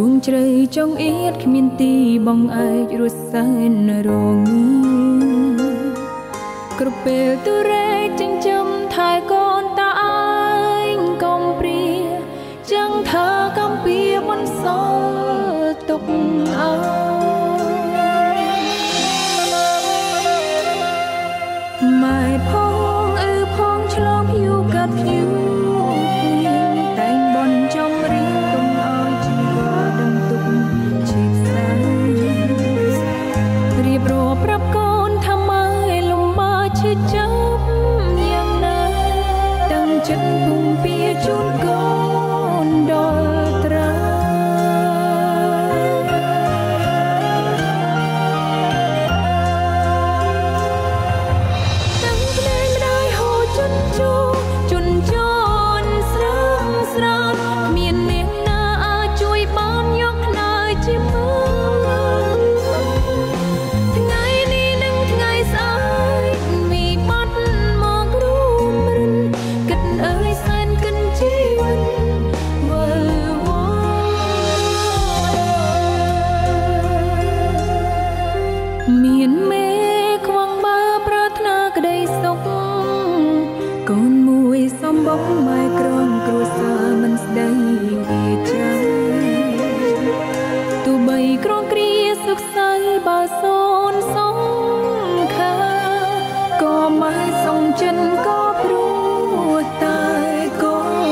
งใจจงเอียดขมินตีบังไอรุษาในโรงกระเปลตัวแรกจึงจำถ่ายก่อนตาไอกอมเปรียจังเธอกำเปียมันสอตกเอาไม่พองพองฉลองผิวกัดผิวแต่งบนจงรีบตรงเอาจีวาดังตุกชีดสายเรียบรวบรับก่อนทำไมลงมาชื่อจับอย่างนั้นตั้งจันปุ่มเปียจุนก่อนดอลตราไม่กรองกลัวสามันได้เวียใจตัวใบกรองเกลียสุขใสบาโซนสองขาก็ไม่ส่งจันก็พรัวตายก็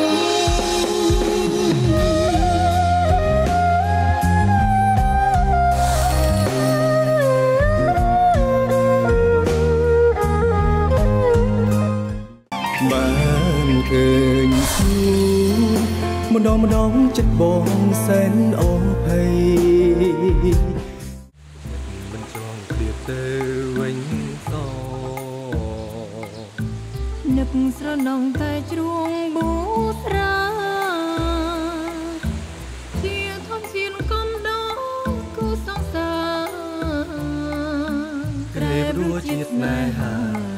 เคยมาดองจัดบองแสนโอภัยมันจองเกลียดเตวังต่อนึกสระนองแต่จวงบูตราเที่ยทอมเสียงกำดองกูสงสารเกรบรัวจิตนายหา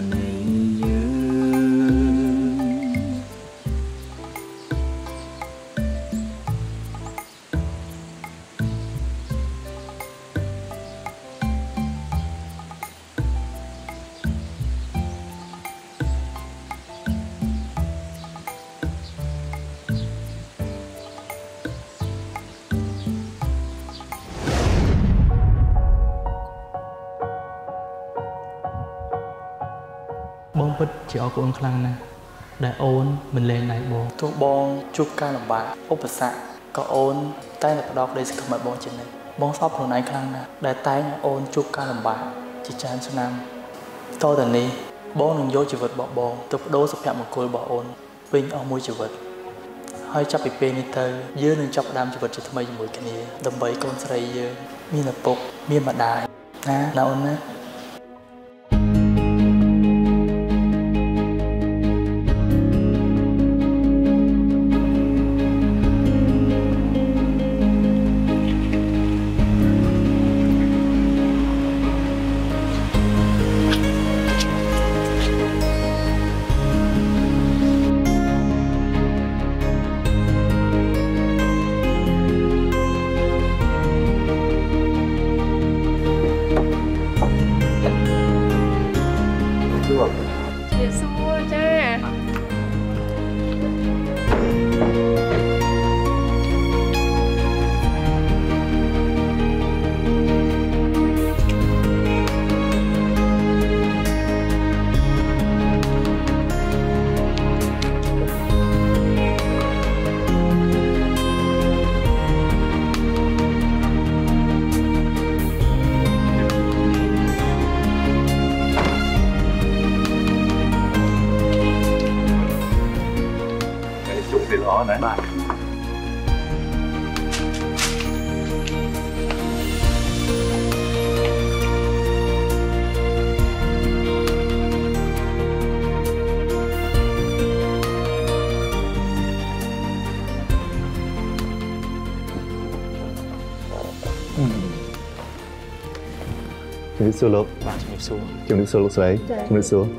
บองปิดจะเอาคนคลั่งนะได้โอนมันเลยไหนบองทุกบองจุบการลำบากอุปสรรคก็โอนใต้หลักดอกเลยสักหน่อยบองจินเลยบองชอบคนไหนคลั่งนะได้ใต้โอนจุบการลำบากจิตใจสนามโตแต่นี้บองหนึ่งโยชีวิตบอกบองตุกโดสับยามันคุยบอกโอนวิ่งเอามวยชีวิตให้จับไปเป็นนิเตอร์เยอะหนึ่งจับดามชีวิตจะทำไมอยู่มวยกันนี้ดำใบก้นใส่เยอะมีหน้าปกมีมาได้นะนาโอนนะบ้านជំរាបសួរលោកបាទជំរាបសួរលោកស្រីជំរាបសួរ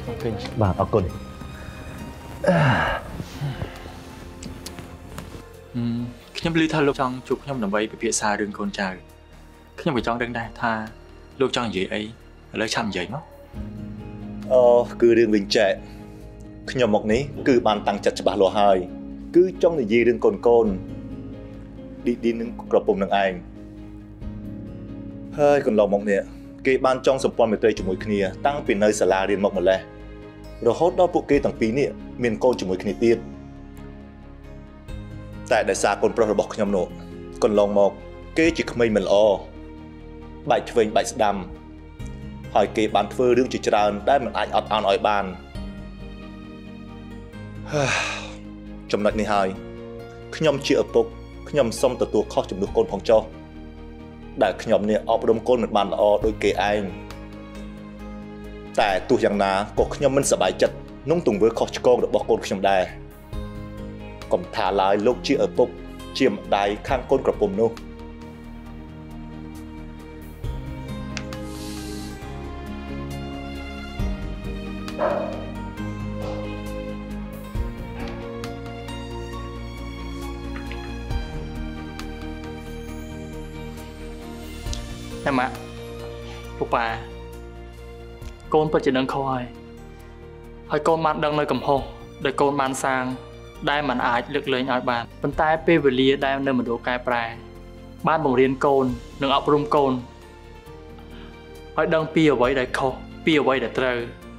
បាទអរគុណខ្ញុំឮថាលោកចង់ជួបខ្ញុំដើម្បីពិភាក្សារឿងកូនចៅខ្ញុំក៏ចង់ដឹងដែរថាលោកចង់និយាយអីឥឡូវឆាប់និយាយមកគឺរឿងវិញចែកខ្ញុំមកនេះគឺបានតាំងចិត្តច្បាស់លាស់ហើយគឺចង់និយាយរឿងកូនឌីនឹងក្រពុំនឹងឯងហើយកន្លងមកនេះគេបានចង់សម្ព័ន្ធមេត្រីជាមួយគ្នាតាំងពីនៅសាលារៀនមកម្លេះរហូតដល់ពួកគេទាំងពីរនេះមានកូនជាមួយគ្នាទៀតតែដោយសារកូនប្រុសរបស់ខ្ញុំនោះកន្លងមកគេជាក្មេងមិនល្អបែកឆ្វេងបែកស្ដាំហើយគេបានធ្វើរឿងជាច្រើនដែលមិនអាចអត់ឱនឲ្យបានចំណុចនេះហើយខ្ញុំជាឪពុកខ្ញុំសូមទទួលខុសចំនួនកូនផងចុះដែលខ្ញុំនេះអប់រំកូនមិនបានល្អដូចគេឯងតែទោះយ៉ាងណាក៏ខ្ញុំមិនសប្បាយចិត្តក្នុងទង្វើខុសឆ្គងរបស់កូនខ្ញុំដែរកុំថាឡើយលោកជាឪពុកជាម្ដាយខាងកូនក្រពុំនោះតែម៉ាក់ពុកប៉ាកូនពិតជានឹងខុសហើយកូនបានដឹងនៅកំហុសដែលកូនបានសាងដែលมันអាចលើកលែងឲ្យបានប៉ុន្តែពេលវេលាដែលនៅមណ្ឌលកែប្រែបានបង្រៀនកូននិងអប់រំកូនឲ្យដឹងពីអ្វីដែលខុសពីអ្វីដែលត្រូវ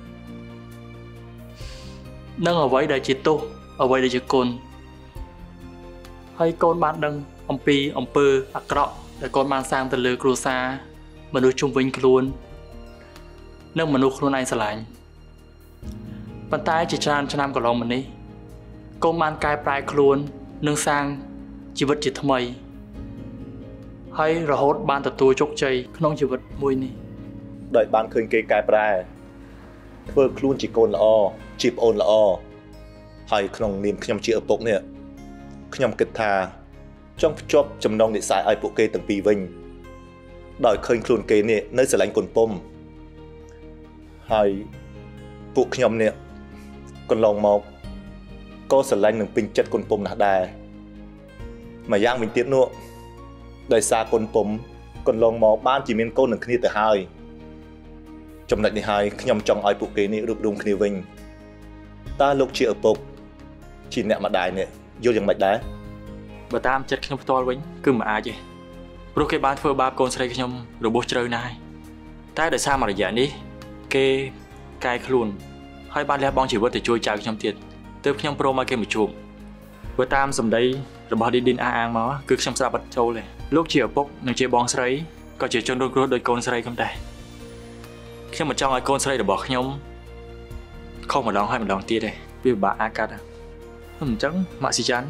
និងអ្វីដែលជាទោសអ្វីដែលជាគុណហើយកូនបានដឹងអំពីអំពើអាក្រក់ដែលកូនបានសាងទៅលើគ្រួសារមនុស្សជុំវិញខ្លួននិងមនុស្សខ្លួនឯងស្រឡាញ់ប៉ុន្តែជាច្រើនឆ្នាំកន្លងមកនេះកូនបានកែប្រែខ្លួននិងសាងជីវិតជាថ្មីហើយរហូតបានទទួលជោគជ័យក្នុងជីវិតមួយនេះដោយបានឃើញគេកែប្រែធ្វើខ្លួនជាកូនល្អជាប្អូនល្អហើយក្នុងនាមខ្ញុំជាឪពុកនេះខ្ញុំគិតថាចង់ភ្ជាប់ចំណងនិស្ស័យឲ្យពួកគេទាំងពីរវិញដោយឃើញខ្លួនគេនេះនៅស្រឡាញ់កូនពុំហើយពួកខ្ញុំនេះកន្លងមកក៏ស្រឡាញ់នឹងពេញចិត្តកូនពុំណាស់ដែរមួយយ៉ាងវិញទៀតនោះដោយសារកូនពុំកន្លងមកបានជាមានកូននឹងគ្នាទៅហើយចំណុចនេះហើយខ្ញុំចង់ឲ្យពួកគេនេះរួបរวมគ្នាវិញតើលោកជាឪពុកជាអ្នកម្ដាយនេះយល់យ៉ាងម៉េចដែរបើតាមចិត្តខ្ញុំផ្ទាល់វិញគឺមិនអាចទេព្រោះគេបានធ្វើបាបកូនស្រីខ្ញុំរបួសជ្រៅណាស់តែដោយសារមួយរយៈនេះគេកែខ្លួនហើយបានលះបង់ជីវិតទៅជួយចៅខ្ញុំទៀតទើបខ្ញុំព្រមឲ្យគេមកជួបបើតាមសម្ដីរបស់ឌីនអះអាងមកគឺខ្ញុំស្ដាប់អត់ចូលទេលោកជាឪពុកនិងជាបងស្រីក៏ជាជនរងគ្រោះដោយកូនស្រីខ្ញុំដែរខ្ញុំមិនចង់ឲ្យកូនស្រីរបស់ខ្ញុំខុសម្ដងហើយម្ដងទៀតទេវាពិបាកអាចកាត់អញ្ចឹងម៉ាក់ស៊ីចាន់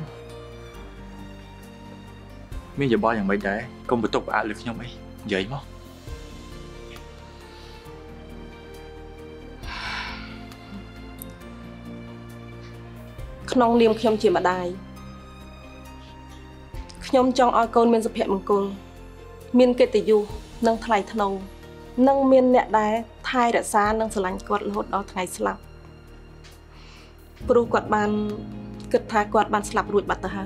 មានយោបល់យ៉ាងម៉េចដែរកុំបន្ទុកផ្អាកលើខ្ញុំអីនិយាយមកក្នុងនាមខ្ញុំជាម្ដាយខ្ញុំចង់ឲ្យកូនមានសុភមង្គលមានកិត្តិយសនិងថ្លៃថ្នូរនិងមានអ្នកដែលថែរក្សានិងស្រឡាញ់គាត់រហូតដល់ថ្ងៃស្លាប់ព្រោះគាត់បានគិតថាគាត់បានស្លាប់រួចបាត់ទៅហើយ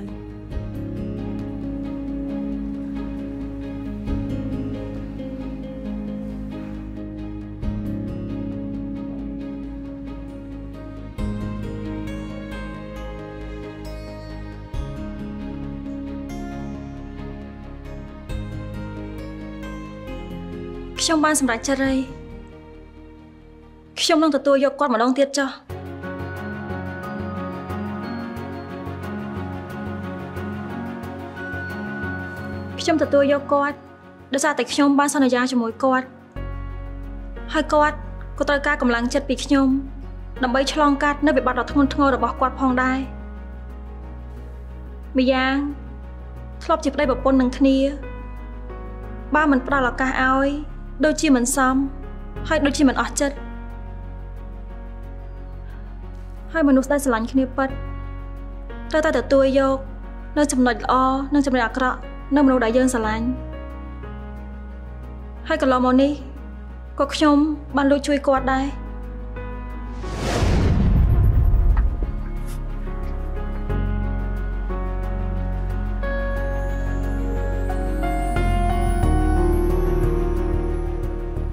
ខ្ញុំបានសម្រេចចិត្តហើយខ្ញុំនឹងទទួលយកគាត់ម្ដងទៀតចុះខ្ញុំទទួលយកគាត់ដោយសារតែខ្ញុំបានសន្យាជាមួយគាត់ហើយគាត់ក៏ត្រូវការកម្លាំងចិត្តពីខ្ញុំដើម្បីឆ្លងកាត់នៅវិបត្តិដ៏ធ្ងន់ធ្ងររបស់គាត់ផងដែរម្យ៉ាងធ្លាប់ជាប្តីប្រពន្ធនឹងគ្នាបើមិនផ្ដល់ឱកាសឲ្យដូចជាមិនសមហើយដូចជាមិនអស់ចិត្តហើយមនុស្សដែលស្រឡាញ់គ្នាពិតត្រូវតែទទួលយកនៅចំណុចល្អនិងចំណុចអាក្រក់នៅមនុស្សដែលយើងស្រឡាញ់ហើយកន្លងមកនេះក៏ខ្ញុំបានលួចជួយគាត់ដែរ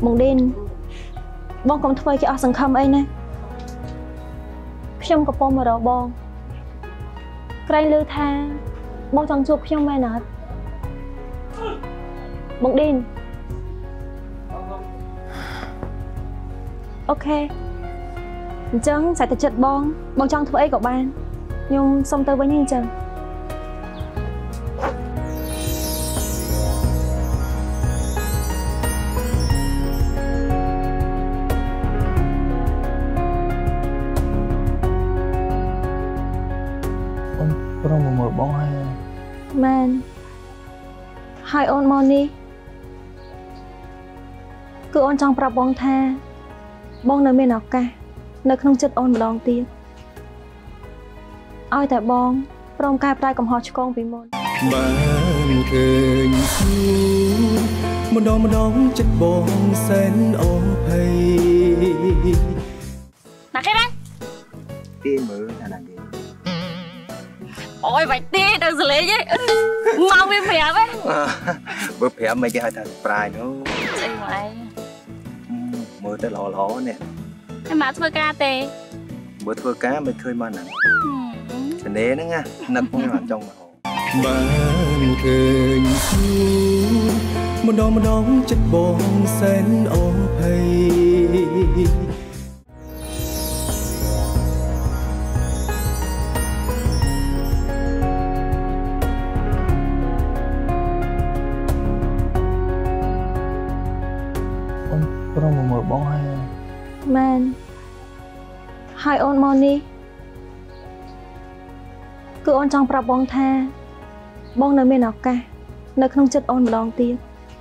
បងឌិនបងកុំធ្វើគេអស់សង្ឃឹមអីណាខ្ញុំកំពុងមករកបងក្រែងឮថាបងចង់ជួបខ្ញុំមែនអត់បងឌិនអូខេអញ្ចឹងសាច់តែចិត្តបងចង់ធ្វើអីក៏បានខ្ញុំសុំទៅវិញអញ្ចឹងព្រមមើលបងហើយមែនហើយអូនមកនេះគឺអូនចង់ប្រាប់បងថាបងនៅមានឱកាសនៅក្នុងចិត្តអូនម្ដងទៀតឲ្យតែបងព្រមកែប្រែកំហុសឆ្គងពីមុនបានឃើញគូម្ដងចិត្តបងសែនអូភ័យណាគេបានគេមើលថាណាគេអូយបាច់ទេដល់សលេងឯងមកវាប្រាប់ឯងបើប្រាប់មិនគេហៅថាប្រាយនោះអីមកឯងមើលទៅល្អនេះតែមកធ្វើការទេបើធ្វើការមិនឃើញមកណាឆ្នេរហ្នឹងណានឹកមកចង់មកបានឃើញគូម្ដងចិត្តបងសែនអូភ័យព្រមមើលបងហើយមែនហើយអូនមកនេះគឺអូនចង់ប្រាប់បងថាបងនៅមានឱកាសនៅក្នុងចិត្តអូនម្ដងទៀត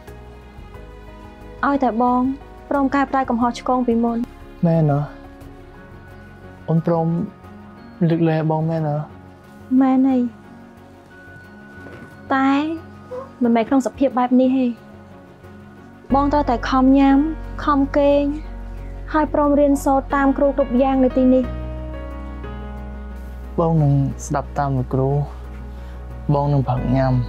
ឲ្យតែបងព្រមកែប្រែកំហុសឆ្គងពីមុនមែនហ៎អូនព្រមលើកលែបងមែនហ៎មែនហើយតែមិនមែនក្នុងសភាពបែបនេះទេបងត្រូវតែខំញ៉ាំខំគេងហើយព្រមរៀនសូត្រតាមគ្រូគ្រប់យ៉ាងនៅទីនេះបងនឹងស្ដាប់តាមលោកគ្រូបងនឹងប្រឹងញ៉ាំ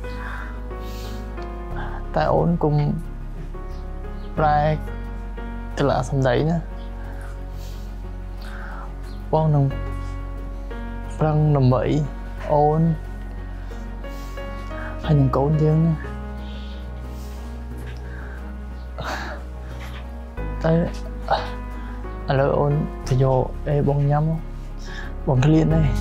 តែអូនកុំប្រែកលាសំដីណាបងនឹងប្រឹងដើម្បីអូនហើយនឹងកូនយើងណាតែឥឡូវអូនទៅយកអីបងញ៉ាំបងឃ្លានទេ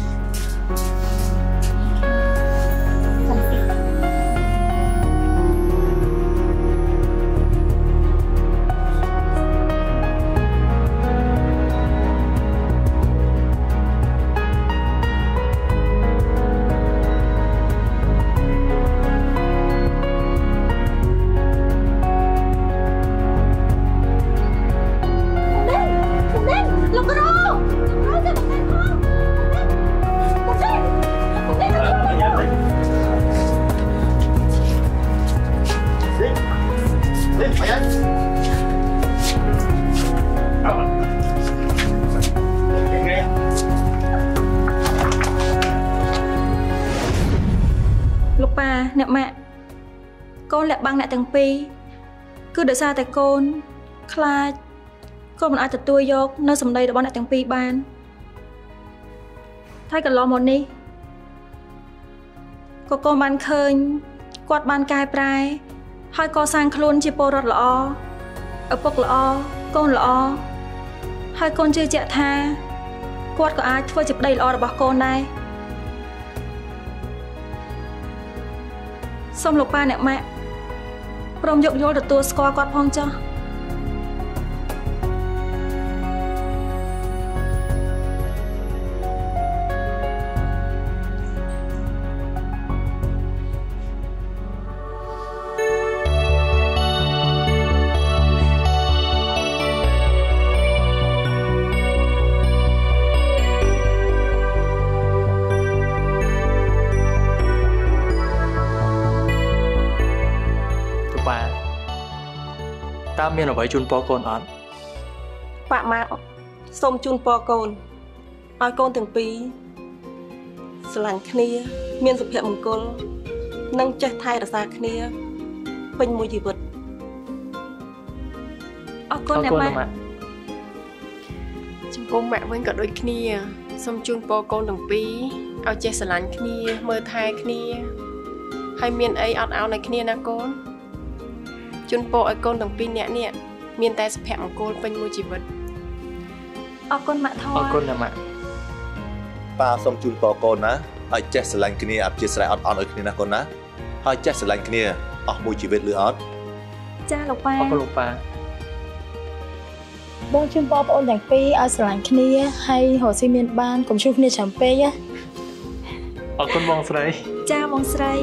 លោកប៉ាអ្នកម៉ាក់កូនលាក់បាំងអ្នកទាំងពីរគឺដោយសារតែកូនខ្លាចកូនមិនអាចទទួលយកនៅសម្ដីរបស់អ្នកទាំងពីរបានតែកន្លងមកនេះក៏កូនបានឃើញគាត់បានកែប្រែហើយកសាងខ្លួនជាពលរដ្ឋល្អឪពុកល្អកូនល្អហើយកូនជឿជាក់ថាគាត់ក៏អាចធ្វើជាប្តីល្អរបស់កូនដែរសូមលោកប៉ាអ្នកម៉ាក់ព្រមយកយល់ទទួលស្គាល់គាត់ផងចុះតើមានអ្វីជូនពរកូនអត់ប៉ាម៉ាក់សូមជូនពរកូនឲ្យកូនទាំងពីរស្រឡាញ់គ្នាមានសុភមង្គលនិងចេះថែរក្សាគ្នាពេញមួយជីវិតគុណអ្នកម៉ាក់ចំពោះម៉ាក់វិញក៏ដូចគ្នាសូមជូនពរកូនទាំងពីរឲ្យចេះស្រឡាញ់គ្នាមើលថែគ្នាហើយមានអីអត់ឱនឲ្យគ្នាណាកូនជូនពរឲ្យកូនទាំងពីរនាក់នេះមានតែសុភមង្គលពេញមួយជីវិតអរគុណម៉ាក់ធំអរគុណណាម៉ាក់ប៉ាសូមជូនពរកូនណាឲ្យចេះស្រឡាញ់គ្នាអព្យាស្រ័យអត់អន់ឲ្យគ្នាណាកូនណាហើយចេះស្រឡាញ់គ្នាអស់មួយជីវិតឬអត់ចាលោកប៉ាអរគុណលោកប៉ាបងជូនបងប្អូនទាំងពីរឲ្យស្រឡាញ់គ្នាហើយរកស៊ីមានបានកុំជួបគ្នាច្រើនពេកណាអរគុណបងស្រីចាបងស្រី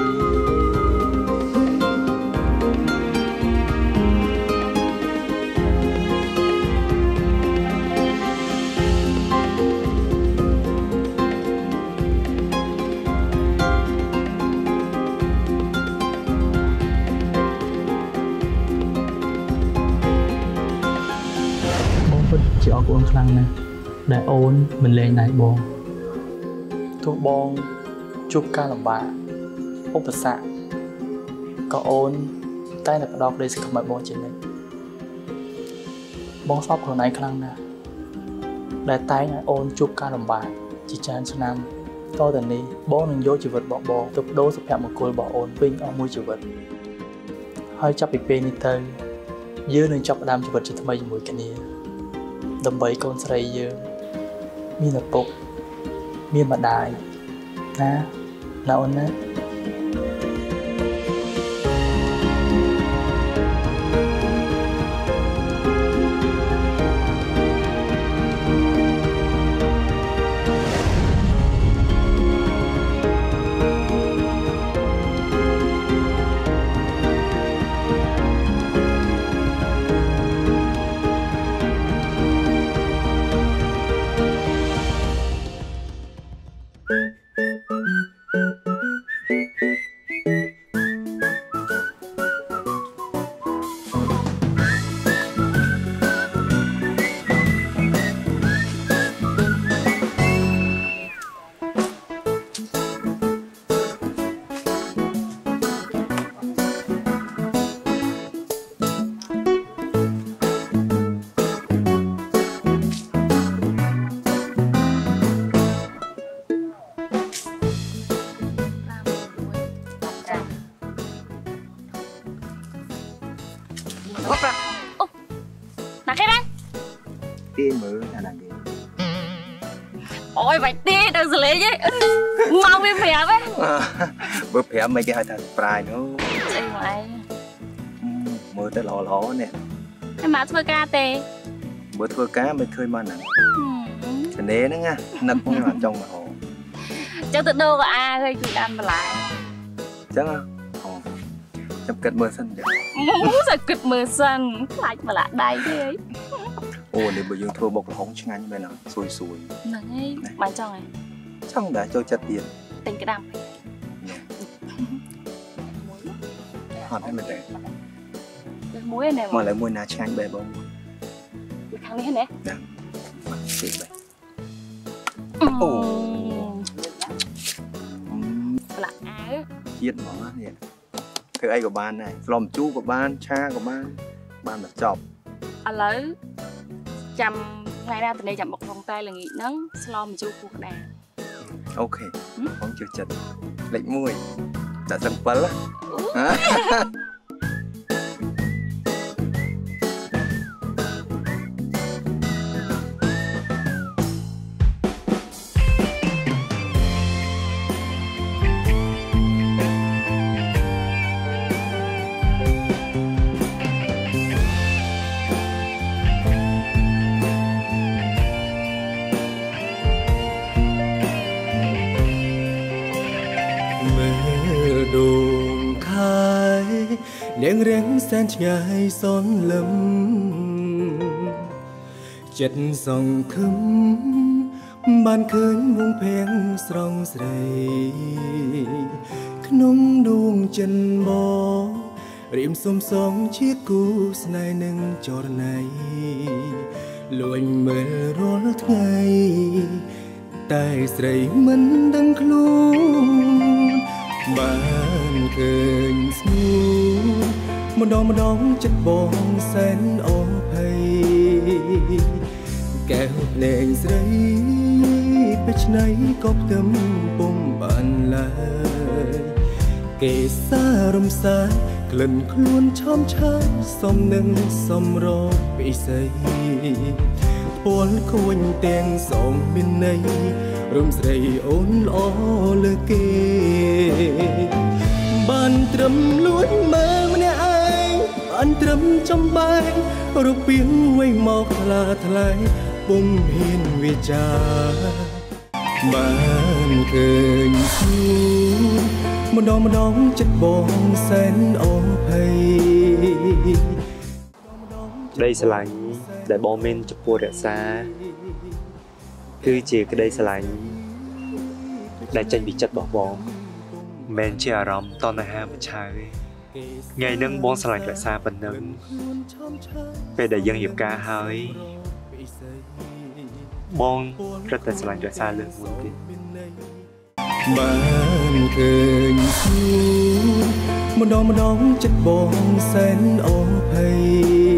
ជាអរគុណខ្លាំងណាស់ដែលអូនមិនលែងដៃបងទោះបងជួបការលំបាកឧបសគ្គក៏អូនតែតែផ្ដោតក្តីសង្ឃឹមឲ្យបងជានិច្ចបងសប្ខ្លួនឯងខ្លាំងណាស់ដែលតែងឲ្យអូនជួបការលំបាកជាច្រើនឆ្នាំតទៅនេះបងនឹងយកជីវិតរបស់បងទៅបដូរសុភមង្គលរបស់អូនវិញអស់មួយជីវិតហើយចាប់ពីពេលនេះទៅយើងនឹងចាប់ផ្ដើមជីវិតជាថ្មីជាមួយគ្នាដើម្បីកូនស្រីយើងមានឪពុកមានម្ដាយណាអូនណា Ôi vậy tí đừng xử lý chứ mau đi phèm ấy bữa phèm mấy cái hai thằng prai nữa gì vậy mới tới lò nè cái má thưa ca tê bữa thưa cá mới khơi mà nè cái nế nữa nha nắp không làm trong mà hồ chắc tự đâu có ai gây chuyện ăn mà lại chắc không chấm kịch mưa xanh vậy muốn sao kịch mưa xanh lại mà lại đây thế ấy ồ để bây giờ thua bọc là không chừng anh bên nào xui này bạn cho này chẳng đã cho chặt tiền tình cái đam hòn hay mình để muối này mà lại muối ná chanh bè bông thằng này nè nè xịn vậy là ai chiết mỏ nè thứ ai của bạn này lòng chú của bạn cha của bạn bạn là chọc anh lấy chăm ngày nào từ đây chăm bọc vòng tay là nghỉ nắng slom chú cuộc đà ok không chưa chật lệnh mùi đã dần bắn á Nén rén sen ngày son lâm chật dòng khấm ban khơi muông phèn song sầy nông đuông chân bó rìm xôm xóm chiếc cú snai nâng cho này luồn mơ rót ngày tai sầy mân đăng luôn ban khơi xuống một đom chất bóng sen ôm แก้วเพลงស្រីไปឆ្នៃក៏ផ្ទឹមពុំបានឡើយគេសារំសាយក្លិនខ្លួនឆោមឆាយសំនឹងសំរោពិសីពលគួញទាំងសំមានន័យរំស្រីអូនល្អលើគេបានត្រឹមលួចមើលម្នាក់ឯងបានត្រឹមចំបែងរូបពីងវៃមកថ្លាថ្លៃពុំហ៊ានវិចារបានឃើញខ្លួនម្ដងចិត្តបងសែនអភ័យក្តីស្រឡាញ់ដែលបងមានចំពោះរក្សាគឺជាក្តីស្រឡាញ់ដែលចេញពីចិត្តរបស់បងមិនជាអារម្មណ៍តណ្ហាមួយឆាវទេថ្ងៃហ្នឹងបងស្រឡាញ់រក្សាប៉ុណ្ណឹងពេលដែលយើងរៀបការហើយបងរត់តែស្រឡាញ់រក្សាលើមួយទៀតបានឃើញខ្លួនម្ដងចិត្តបងសែនអភ័យ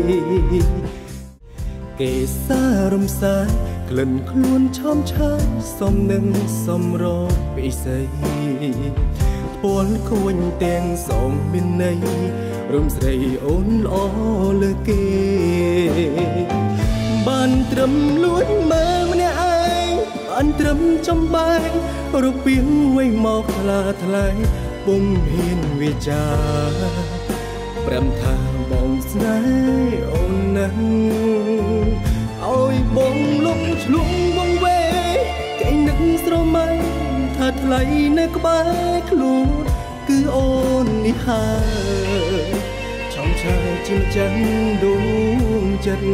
គេសារំសាយក្លិនខ្លួនឆោមឆាយសំនឹងសំរោពិសីពលគួញទាំងសំមានន័យរំស្រីអូនល្អលើគេបានត្រឹមលួចមើលម្នាក់ឯងបានត្រឹមចំបែងរូបពីងវៃមកថ្លាថ្លៃពុំហ៊ានវិចារព្រមថាបងស្នេហ៍អូនណាស់ឲ្យបងលំឆ្លងវងវេគេនឹកស្រមៃថាថ្លៃនៅក្បែរខ្លួនគឺអូននេះហើយឆោមឆាយជាចាំដួងចិត្ត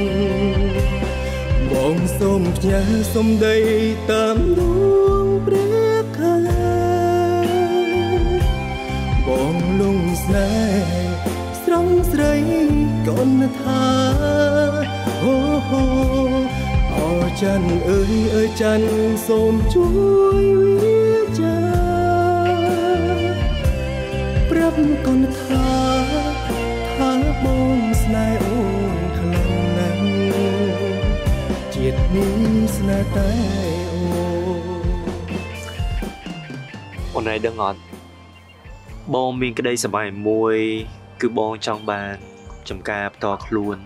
បងសូមផ្ញើសំដីតាមដួងព្រះខាបងលងស្នេហ៍ស្រងស្រីកូនថាអូហូអរច័ន្ទអើយច័ន្ទសូមជួយវិចាប្រាប់កូនថាបងស្នេហ៍អូនខ្លាំងណាស់ជាតិនេះស្នេហ៍តែអូនឯងដឹងអត់បងមានក្តីសប្បាយមួយគឺបងចង់បានចំការផ្ទាល់ខ្លួន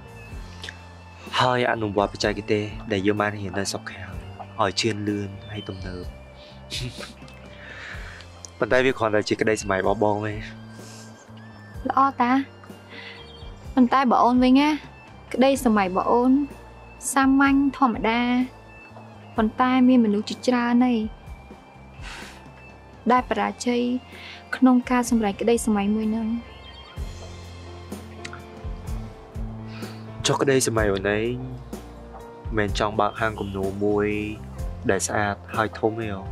ហើយអនុវត្តបច្ចេកទេសដែលយើងបានរៀននៅស្រុកខាងឲ្យជឿនលឿនហើយទំនើបប៉ុន្តែវាគ្រាន់តែជាក្តីសម័យរបស់បងទេល្អតាប៉ុន្តែបើអូនវិញណាក្តីសម័យរបស់អូនសាមញ្ញធម្មតាប៉ុន្តែមានមនុស្សជាច្រើនទេដែលបរាជ័យក្នុងការសម្រេចក្តីសម័យមួយហ្នឹងចុះក្តីសម័យអូនឯងមិនចង់បើកហាងគំនូរមួយដែលស្អាតហើយធំទេអូ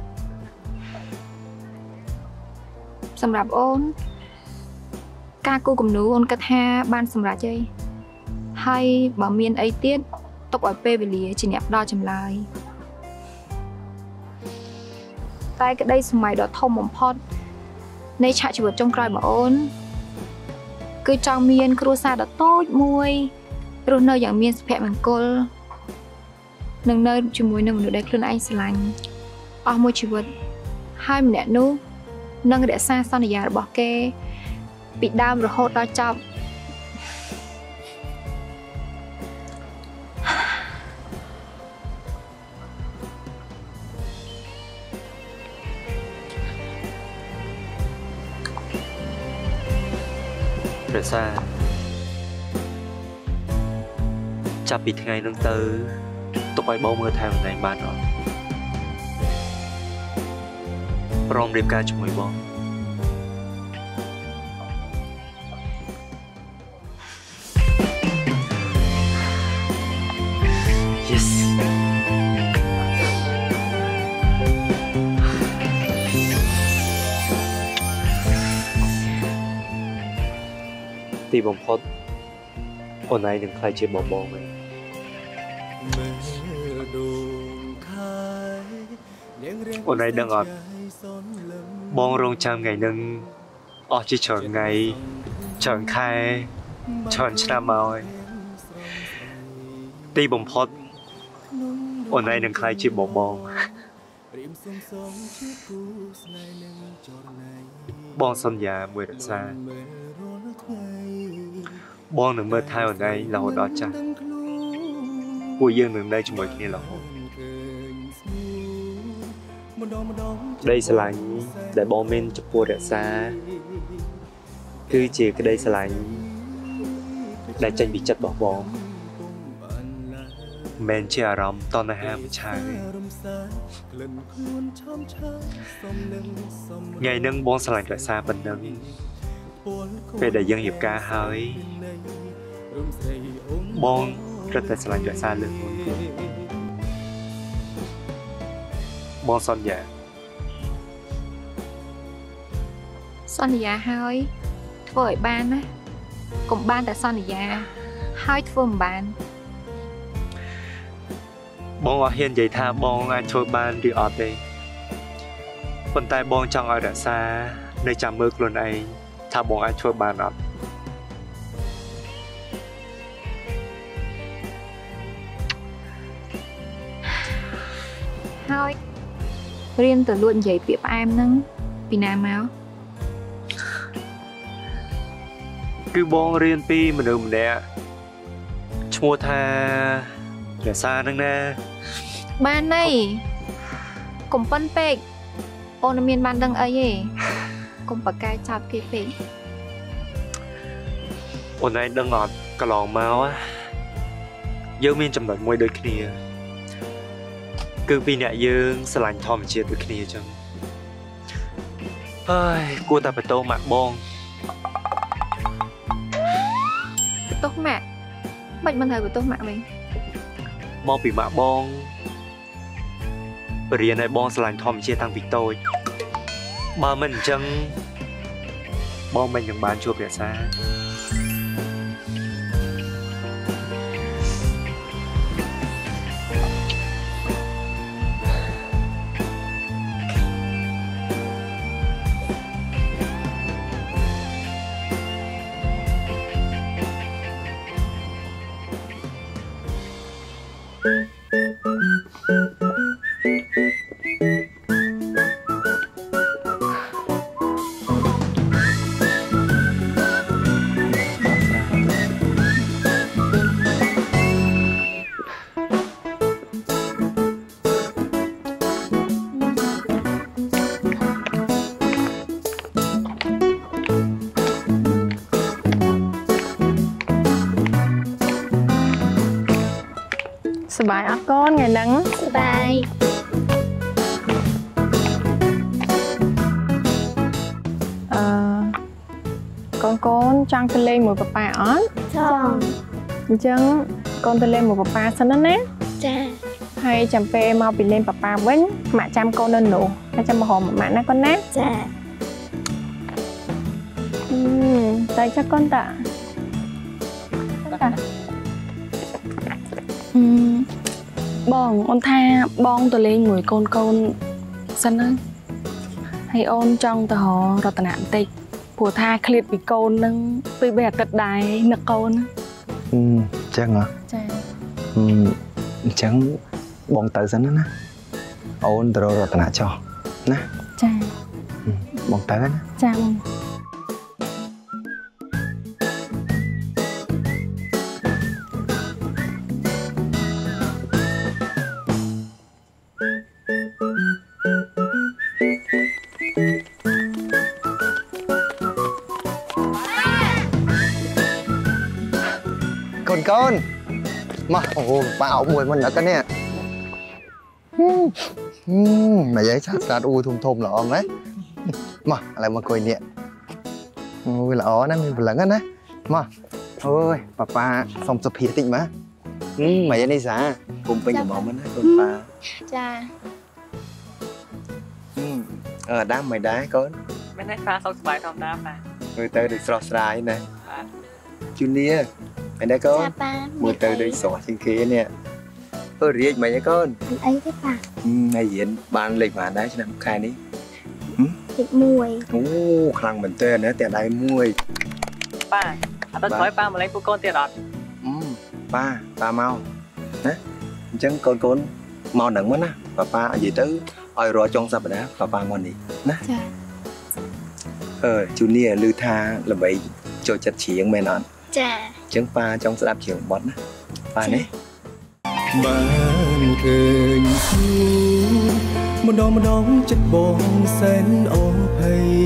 សម្រាប់អូនការគូគំនូរអូនគិតថាបានសម្រេចហើយបើមានអីទៀតទុកឲ្យពេលវេលាជាអ្នកផ្ដល់ចម្លើយតែក្តីសម័យដ៏ធំបំផុតនៃឆាកជីវិតចុងក្រោយរបស់អូនគឺចង់មានគ្រួសារដ៏តូចមួយរស់នៅយ៉ាងមានសុភមង្គលនិងនៅជាមួយនឹងមនុស្សដែលខ្លួនឯងស្រឡាញ់អស់មួយជីវិតហើយម្នាក់នោះនឹងរក្សាសន្យារបស់គេពីដើមរហូតដល់ចប់រក្សាចាប់ពីថ្ងៃហ្នឹងទៅទុកឲ្យបងមើលថែម្នាក់បានអត់ព្រមរៀបការជាមួយបងទីបំផុតអូនឯងនឹងខ្លាចជាបងវិញអូនឯងដឹងអត់បងរងចាំថ្ងៃនឹងអស់ជាច្រើនថ្ងៃច្រើនខែច្រើនឆ្នាំមកហើយទីបំផុតអូនឯងនឹងខ្លាយជាបងបងសន្យាមួយរក្សាបងនឹងមើលថែអូនឯងរហូតដល់ចាស់ពួកយើងនឹងនៅជាមួយគ្នារហូតក្តីស្រឡាញ់ដែលបងមានចំពោះរក្សាគឺជាក្តីស្រឡាញ់ដែលចេញពីចិត្តរបស់បងមិនជាអារម្មណ៍តណ្ហាមួយឆាវទេថ្ងៃនឹងបងស្រឡាញ់រក្សាប៉ុណ្ណឹងពេលដែលយើងរៀបការហើយបងរត់តែស្រឡាញ់រក្សាលើកមុនទៀតបងសន្យាហើយធ្វើឲ្យបានណាកុំបានតែសន្យាហើយធ្វើមិនបានបងអត់ហ៊ាននិយាយថាបងអាចធ្វើបានឬអត់ទេប៉ុន្តែបងចង់ឲ្យរក្សានៅចាំមើលខ្លួនឯងថាបងអាចធ្វើបានអត់ហើយរៀនទៅលួចនិយាយពាក្យផ្អែមហ្នឹងពីណាមកគឺបងរៀនពីមនុស្សម្នាក់ឈ្មោះថារក្សាហ្នឹងណាបានន័យកុំប៉ុនពេកអូនមានបានដឹងអីទេកុំបកកែចោតគេពេកអូនឯងដឹងអត់កន្លងមកយើងមានចំណុចមួយដូចគ្នាគឺពីអ្នកយើងស្រឡាញ់ធម្មជាតិដូចគ្នាអញ្ចឹងហើយគួរតែបន្ទោសម៉ាក់បងបន្ទោសម៉ាក់មិនត្រូវបន្ទោសម៉ាក់វិញមកពីម៉ាក់បងបរៀនឲ្យបងស្រឡាញ់ធម្មជាតិតាំងពីតូចបើមិនអញ្ចឹងបងមិននឹងបានជួបរក្សាសប្បាយអត់កូនថ្ងៃហ្នឹងសប្បាយកូនចង់ទៅលេងមួយប៉ាប៉ាអត់ចង់អញ្ចឹងកូនទៅលេងមួយប៉ាប៉ាសិនណាចាហើយចាំពេលមកពីលេងប៉ាប៉ាវិញម៉ាក់ចាំកូននៅនោះហើយចាំមកហៅម៉ាក់ណាកូនណាចាតែចាកូនតាបងអូនថាបងទៅលេងមួយកូនសិនហ្នឹងហើយអូនចង់ទៅរករតនៈបន្តិចព្រោះថាឃ្លាតពីកូនហ្នឹងពីបីអាទិត្យដែរនឹកកូនអញ្ចឹងហ៎ចាអញ្ចឹងបងទៅសិនណាអូនទៅរករតនៈចុះណាចាបងទៅណាចាបងកូនមកអូប៉ាអោមួយមិនអត់នេះមកយាយឆាស្អាតអ៊ូធំល្អមែនមកឥឡូវមកគួយនេះអូយល្អណាស់មានព្រលឹងណាមកអូយប៉ាសុំសុភាតិចមកមកយាយនេះសាគុំពេញចំបងមិនណាកូនប៉ាចាដាំមិនដែរកូនមែនទេប៉ាសុខសប្បាយធម្មតាប៉ាមើលទៅដូចស្រស់ស្រាយណាបាទជូនីមែនទេកូនមើលទៅដូចស្រស់ជាងគេនេះរៀបមិនអីកូនអីទេប៉ាហើយរៀនបានលេខបានដែរឆ្នាំខែនេះលេខ1អូខ្លាំងមែនទែនណាតែដៃ1ប៉ាអត់ទៅក្រោយប៉ាមកលេងពួកកូនទៀតអត់ប៉ាមកណាអញ្ចឹងកូនមកនឹងមកណាប៉ាប៉ានិយាយទៅឲ្យរកចុងសប្តាហ៍ប៉ាប៉ាមកនេះណាចាជូនីឮថាល្បីចូលចិត្តច្រៀងមែនអត់ចាអញ្ចឹងប៉ាចង់ស្ដាប់ច្រៀងបទណាប៉ានេះបានឃើញម្ដងចិត្តបងសែនអភ័យ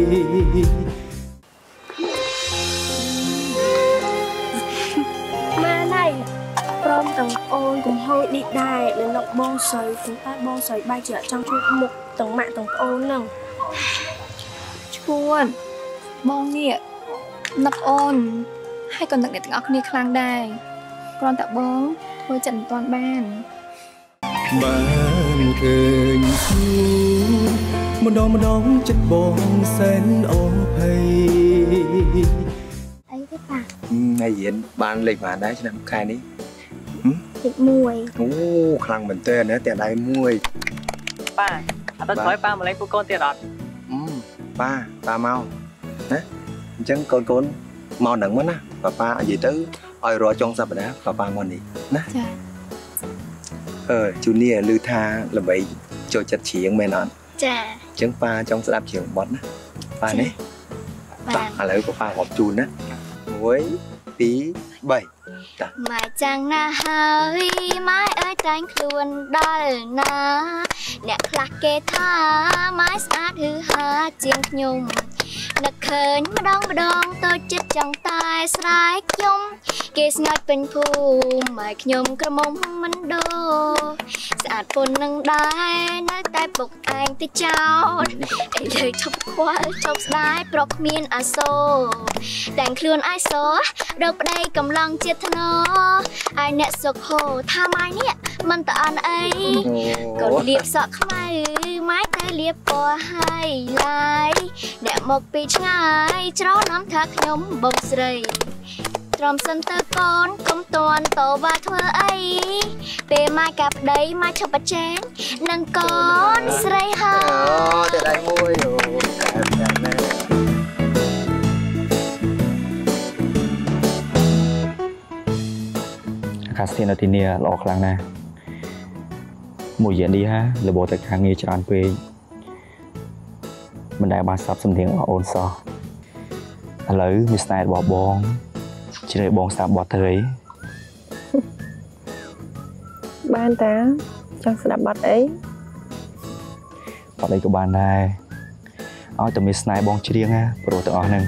ម៉ែណៃព្រមទាំងអូនកំហុយនេះដែរនៅនឹកបងស្រីតែបងស្រីបែរជាចង់ជួបមុខទាំងម៉ាក់ទាំងប្អូននឹងឈួនបងនេះនឹកអូនហើយក៏នឹកអ្នកទាំងអស់គ្នាខ្លាំងដែរគ្រាន់តែបងធ្វើចិត្តមិនទាន់បានឃើញម្ដងចិត្តបងសែនអភ័យអីទេប៉ាហើយរៀនបានលេខបានដែរឆ្នាំខែនេះលេខ1 អូខ្លាំងមែនទែនណាតែដៃ1 ប៉ាអត់ទៅក្រោយប៉ាមកលេងពួកកូនទៀតអត់ប៉ាមកណាអញ្ចឹងកូនមកនឹងមកណាប៉ាប៉ានិយាយទៅឲ្យរកចុងសប្តាហ៍ប៉ាប៉ាមកនេះណាចាជូនីឮថាល្បីចូលចិត្តច្រៀងមែនអត់ចាអញ្ចឹងប៉ាចង់ស្ដាប់ច្រៀងបទណាប៉ានេះឥឡូវប៉ារាប់ជូនណា1 2 3 តាម៉ែចាំងណាហើយម៉ែអើយតែងខ្លួនដល់ណាអ្នកខ្លះគេថាម៉ែស្អាតហឺហាជាងខ្ញុំនឹកឃើញម្ដងតូចចិត្តចង់តែស្រែកខ្ញុំគេស្ងាត់ពេញភូមិម៉ែខ្ញុំក្រមុំមិនដូរស្អាតប៉ុណ្ណឹងដែរនៅតែពុកឯងទៅចោលឥឡូវឈប់ខ្វល់ឈប់ស្ដាយប្រកគ្មានអាសូរតែងខ្លួនអាយសោរកប្តីកំឡុងជាតិធ្នោឯអ្នកសុខហូថាម៉ែនេះមិនតអន់អីក៏លៀបសក់ខ្មៅម៉ែទៅលៀបពណ៌ហើយឡាយអ្នកមកពីឆ្ងាយច្រណំថាខ្ញុំបងស្រីទ្រាំសិនទៅកូនកុំតន់តវ៉ាធ្វើអីពេលម៉ែកាប្តីម៉ែឈប់ប្រជែងនឹងកូនស្រីហើយតែដៃមួយតែណែអាកាសធាតុនៅទីនេះល្អខ្លាំងណាស់មួយរយៈនេះហារបបទៅខាងងារច្រើនពេកមិនដែលបានស្ដាប់សំឡេងរបស់អូនសោះឥឡូវមានស្នេហ៍របស់បងជ្រើបងស្ដាប់បទទៅអីបានតាចង់ស្ដាប់បទអីបទអីក៏បានដែរឲ្យតែមានស្នេហ៍បងច្រៀងណាព្រោះទាំងអស់ហ្នឹង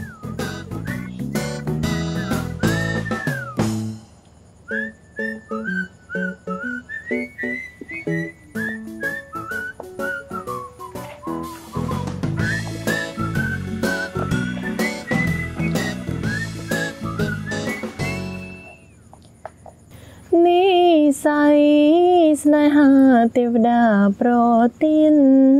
ស្នេហាទេវតាប្រទាន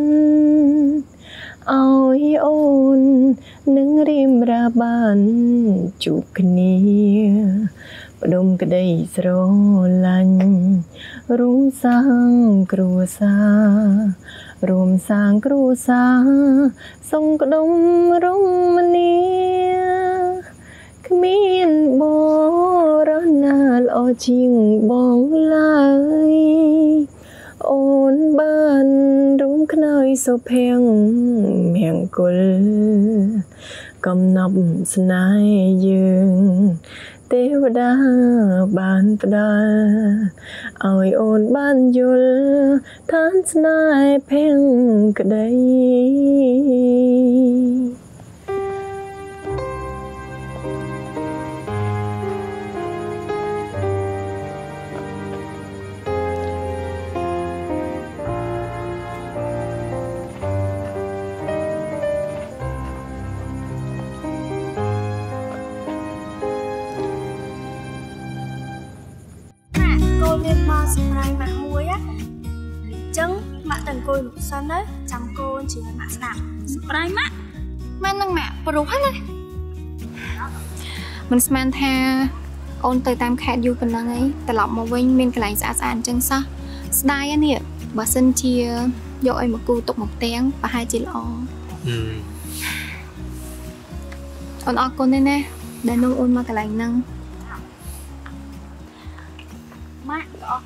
ឲ្យអូននឹងរៀមរាបានជួបគ្នាផ្ដុំក្តីស្រឡាញ់រួមសាងគ្រួសារសុំក្ដុំរមនាគ្មានបរណាល្អជាងបងឡើយអូនបានរួមខ្នើយសុភ័ក្រមង្គលកំណប់ស្នេហ៍យើងទេវតាបានផ្ដល់ឲ្យអូនបានយល់ឋានស្នេហ៍ភ័ក្រក្តីសម្រាប់ម៉ាក់មួយអញ្ចឹងម៉ាក់ទាំងអង្គុយលោកសិនណាចាំកូនជឿម៉ាក់ស្ដាប់សម្រាប់ម៉ាក់ម៉ែនឹងម៉ាក់ប្រុសហ្នឹងណាមិនស្មានថាអូនទៅតាមខេត្តយូរប៉ុណ្ណឹងអីត្រឡប់មកវិញមានកន្លែងស្អាតអញ្ចឹងសោះស្ដាយនេះបើសិនជាយកឲ្យមកគូទុកមកផ្ទាំងប្រហែលជាល្អអូនអរគុណណាស់ដែលនាំអូនមកកន្លែងហ្នឹងម៉ាក់ក៏អរ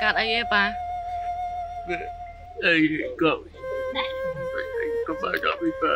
កាត់អីទេប៉ាអីក៏បាក់ពីប៉ា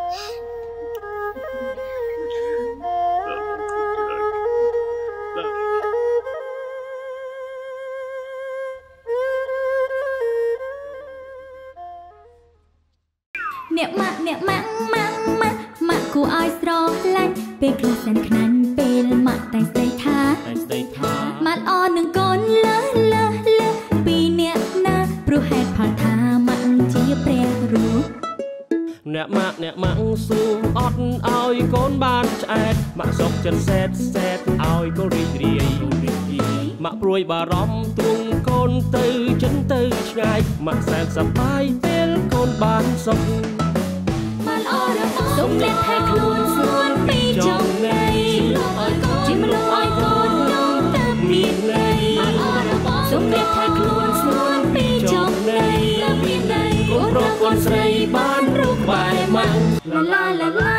អ្នកម៉ាក់ម៉ាក់គួរឲ្យស្រឡាញ់ពេលខ្លះសែនខ្នាញ់ពេលម៉ាក់តែស្ដីថាម៉ាក់ល្អនឹងកូនលើពីអ្នកណាព្រោះហេតុផលថាម៉ាក់ជាព្រះរស់អ្នកម៉ាក់សួរអត់ឲ្យកូនបានឆ្អែតម៉ាក់សុកចិត្តសែតឲ្យកូនរីករាយម៉ាក់ព្រួយបារម្ភទ្រង់កូនទៅចិនទៅឆ្ងាយម៉ាក់សែនសប្បាយពេលកូនបានសុខម៉ាក់ល្អរបស់សុំអ្នកថែខ្លួនស្នួនពីចុងថ្ងៃជាមនុស្សឲ្យកូនខ្ញុំទៅមានន័យម៉ាក់ល្អរបស់សុំអ្នកថែខ្លួនស្នួនពីចុងថ្ងៃទៅមានន័យកូនប្រុសកូនស្រីបានរូបបែបម៉ាក់ឡា